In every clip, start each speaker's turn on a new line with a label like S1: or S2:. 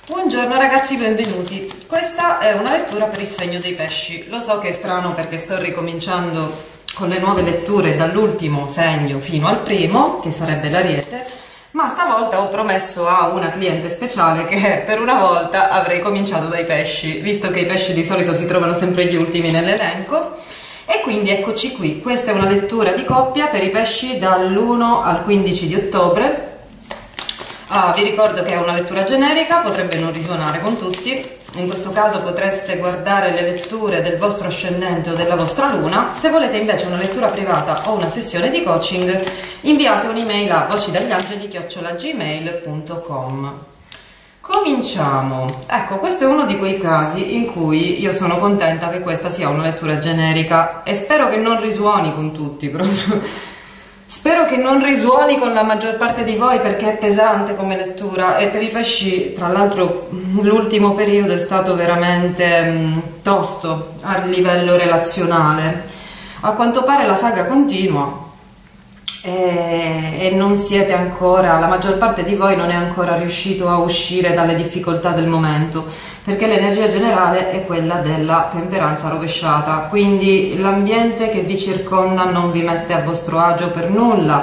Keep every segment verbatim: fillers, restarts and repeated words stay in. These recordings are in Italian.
S1: Buongiorno ragazzi, benvenuti. Questa è una lettura per il segno dei pesci. Lo so che è strano perché sto ricominciando con le nuove letture dall'ultimo segno fino al primo, che sarebbe l'Ariete, ma stavolta ho promesso a una cliente speciale che per una volta avrei cominciato dai pesci, visto che i pesci di solito si trovano sempre gli ultimi nell'elenco. E quindi eccoci qui. Questa è una lettura di coppia per i pesci dall'primo al quindici di ottobre. Ah, vi ricordo che è una lettura generica, potrebbe non risuonare con tutti. In questo caso potreste guardare le letture del vostro ascendente o della vostra luna. Se volete invece una lettura privata o una sessione di coaching, inviate un'email a vocidagli chiocciola gmail punto com. Cominciamo. Ecco, questo è uno di quei casi in cui io sono contenta che questa sia una lettura generica e spero che non risuoni con tutti proprio. Spero che non risuoni con la maggior parte di voi perché è pesante come lettura e per i pesci, tra l'altro, l'ultimo periodo è stato veramente mh, tosto a livello relazionale. A quanto pare la saga continua e, e non siete ancora, la maggior parte di voi non è ancora riuscito a uscire dalle difficoltà del momento, perché l'energia generale è quella della temperanza rovesciata, quindi l'ambiente che vi circonda non vi mette a vostro agio per nulla.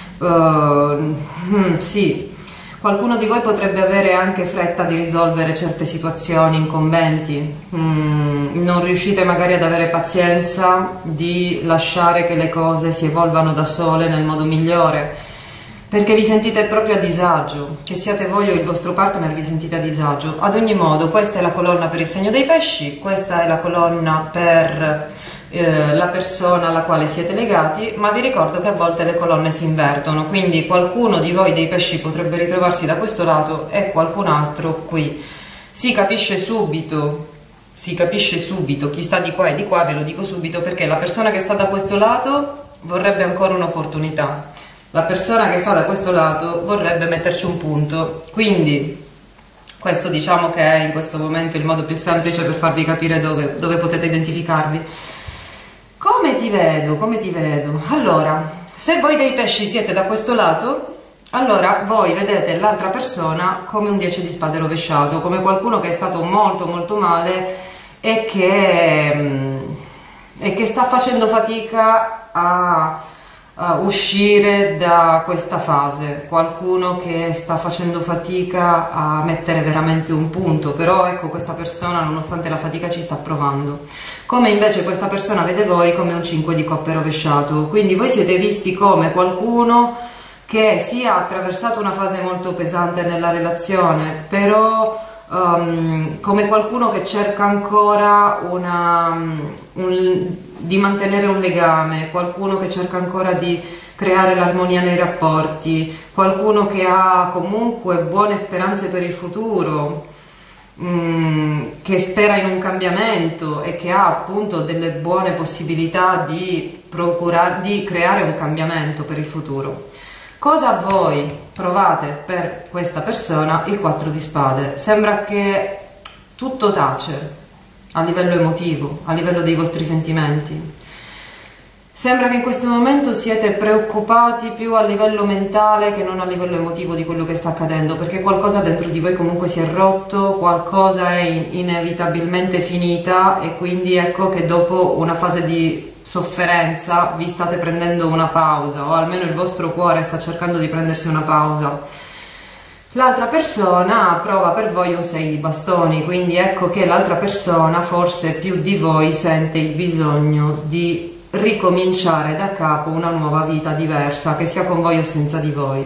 S1: Uh, hmm, sì, qualcuno di voi potrebbe avere anche fretta di risolvere certe situazioni, incombenti, mm, non riuscite magari ad avere pazienza di lasciare che le cose si evolvano da sole nel modo migliore, perché vi sentite proprio a disagio, che siate voi o il vostro partner vi sentite a disagio. Ad ogni modo, questa è la colonna per il segno dei pesci, questa è la colonna per eh, la persona alla quale siete legati, ma vi ricordo che a volte le colonne si invertono, quindi qualcuno di voi dei pesci potrebbe ritrovarsi da questo lato e qualcun altro qui. Si capisce subito, si capisce subito chi sta di qua e di qua, ve lo dico subito, perché la persona che sta da questo lato vorrebbe ancora un'opportunità. La persona che sta da questo lato vorrebbe metterci un punto, quindi questo diciamo che è in questo momento il modo più semplice per farvi capire dove, dove potete identificarvi. Come ti vedo? Come ti vedo? Allora, se voi dei pesci siete da questo lato, allora voi vedete l'altra persona come un dieci di spade rovesciato, come qualcuno che è stato molto molto male e che, e che sta facendo fatica a... Uh, uscire da questa fase, qualcuno che sta facendo fatica a mettere veramente un punto, però ecco, questa persona nonostante la fatica ci sta provando, come invece questa persona vede voi come un cinque di coppe rovesciato, quindi voi siete visti come qualcuno che sì ha attraversato una fase molto pesante nella relazione, però um, come qualcuno che cerca ancora una, un, di mantenere un legame, qualcuno che cerca ancora di creare l'armonia nei rapporti, qualcuno che ha comunque buone speranze per il futuro, mh, che spera in un cambiamento e che ha appunto delle buone possibilità di, procurare, di creare un cambiamento per il futuro. Cosa voi provate per questa persona? Il quattro di spade. Sembra che tutto tace a livello emotivo, a livello dei vostri sentimenti. Sembra che in questo momento siete preoccupati più a livello mentale che non a livello emotivo di quello che sta accadendo, perché qualcosa dentro di voi comunque si è rotto, qualcosa è inevitabilmente finita e quindi ecco che dopo una fase di sofferenza vi state prendendo una pausa, o almeno il vostro cuore sta cercando di prendersi una pausa. L'altra persona prova per voi un sei di bastoni, quindi ecco che l'altra persona forse più di voi sente il bisogno di ricominciare da capo una nuova vita diversa, che sia con voi o senza di voi,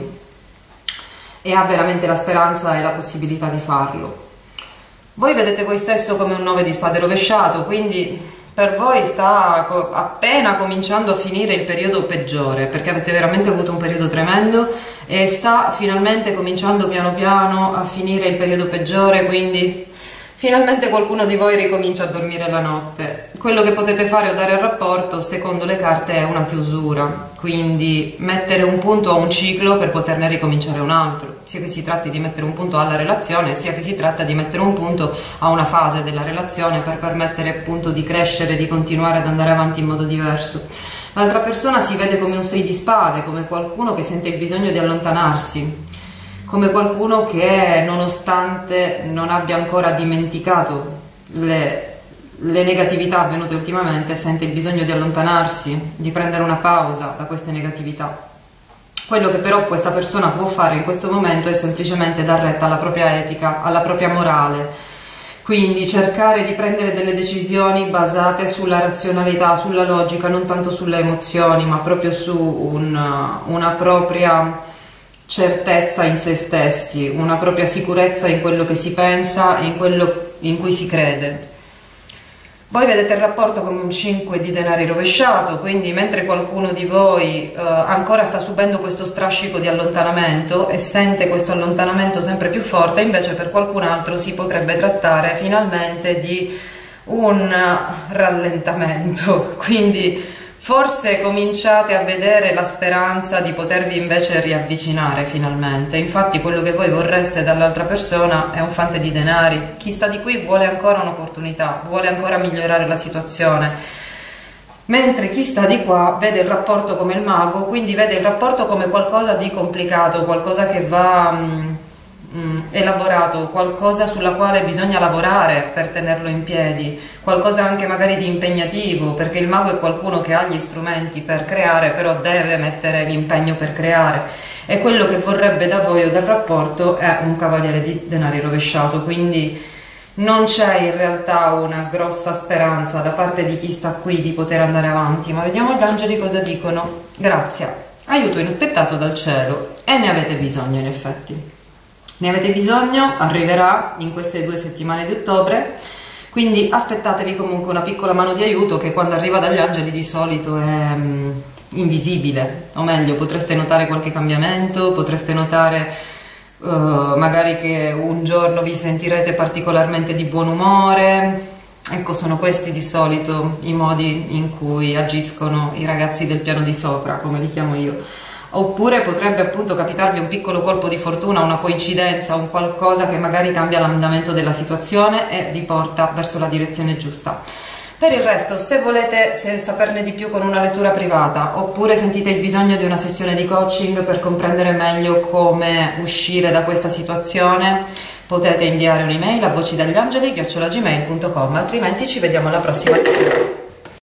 S1: e ha veramente la speranza e la possibilità di farlo. Voi vedete voi stesso come un nove di spade rovesciato, quindi per voi sta appena cominciando a finire il periodo peggiore, perché avete veramente avuto un periodo tremendo e sta finalmente cominciando piano piano a finire il periodo peggiore, quindi finalmente qualcuno di voi ricomincia a dormire la notte. Quello che potete fare o dare al rapporto, secondo le carte, è una chiusura, quindi mettere un punto a un ciclo per poterne ricominciare un altro, sia che si tratti di mettere un punto alla relazione, sia che si tratta di mettere un punto a una fase della relazione per permettere appunto di crescere, di continuare ad andare avanti in modo diverso. L'altra persona si vede come un sei di spade, come qualcuno che sente il bisogno di allontanarsi, come qualcuno che nonostante non abbia ancora dimenticato le, le negatività avvenute ultimamente, sente il bisogno di allontanarsi, di prendere una pausa da queste negatività. Quello che però questa persona può fare in questo momento è semplicemente dar retta alla propria etica, alla propria morale, quindi cercare di prendere delle decisioni basate sulla razionalità, sulla logica, non tanto sulle emozioni, ma proprio su un, una propria certezza in se stessi, una propria sicurezza in quello che si pensa e in quello in cui si crede. Voi vedete il rapporto come un cinque di denari rovesciato, quindi mentre qualcuno di voi eh, ancora sta subendo questo strascico di allontanamento e sente questo allontanamento sempre più forte, invece per qualcun altro si potrebbe trattare finalmente di un rallentamento, quindi forse cominciate a vedere la speranza di potervi invece riavvicinare finalmente. Infatti quello che voi vorreste dall'altra persona è un fante di denari. Chi sta di qui vuole ancora un'opportunità, vuole ancora migliorare la situazione, mentre chi sta di qua vede il rapporto come il mago, quindi vede il rapporto come qualcosa di complicato, qualcosa che va mh, mh, elaborato, qualcosa sulla quale bisogna lavorare per tenerlo in piedi, qualcosa anche magari di impegnativo, perché il mago è qualcuno che ha gli strumenti per creare, però deve mettere l'impegno per creare, e quello che vorrebbe da voi o dal rapporto è un cavaliere di denari rovesciato, quindi non c'è in realtà una grossa speranza da parte di chi sta qui di poter andare avanti, ma vediamo gli angeli cosa dicono. Grazia, aiuto inaspettato dal cielo, e ne avete bisogno in effetti. Ne avete bisogno, arriverà in queste due settimane di ottobre, quindi aspettatevi comunque una piccola mano di aiuto che quando arriva dagli angeli di solito è um, invisibile, o meglio potreste notare qualche cambiamento, potreste notare uh, magari che un giorno vi sentirete particolarmente di buon umore. Ecco, sono questi di solito i modi in cui agiscono i ragazzi del piano di sopra, come li chiamo io. Oppure potrebbe appunto capitarvi un piccolo colpo di fortuna, una coincidenza, un qualcosa che magari cambia l'andamento della situazione e vi porta verso la direzione giusta. Per il resto, se volete se saperne di più con una lettura privata, oppure sentite il bisogno di una sessione di coaching per comprendere meglio come uscire da questa situazione, potete inviare un'email a voci dagli angeli chiocciola gmail punto com, altrimenti ci vediamo alla prossima lettura.